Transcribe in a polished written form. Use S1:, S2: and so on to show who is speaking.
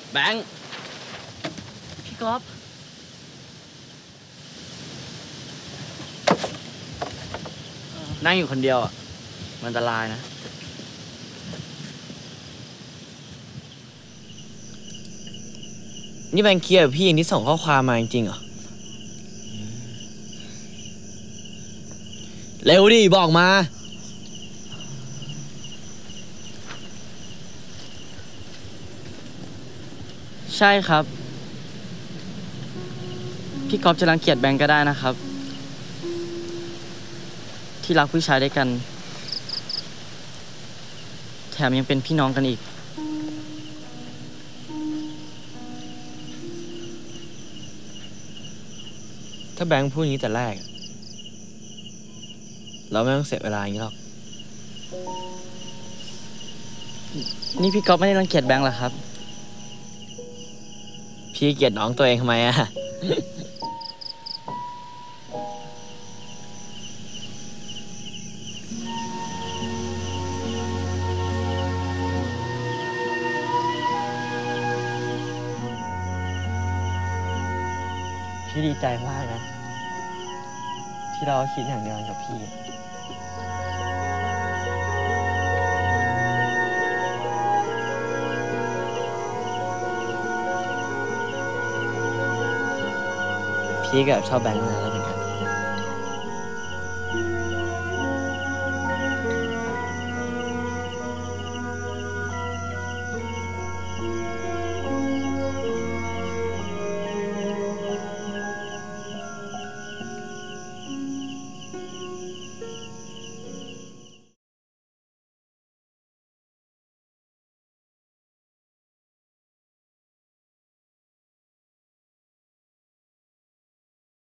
S1: แบงค์พี่ก๊อฟนั่งอยู่คนเดียวอ่ะมันอันตรายนะนี่แบงค์เคลียร์กับพี่เองที่ส่งข้อความมาจริงๆเหรอเร็วดิบอกมาใช่ครับพี่ก๊อฟจะรังเกียจแบงค์ก็ได้นะครับที่รักผู้ชายด้วยกันแถมยังเป็นพี่น้องกันอีกถ้าแบงค์พูดอย่างนี้แต่แรกเราไม่ต้องเสียเวลาอย่างนี้หรอกนี่พี่ก๊อฟไม่ได้รังเกียจแบงค์หรอครับพี่เกลียดน้องตัวเองทำไมอะพี่ดีใจมากนะที่เราคิดอย่างเดียวกันกับพี่พี่ก็ชอบแบงค์นะแล้วเหมือนกัน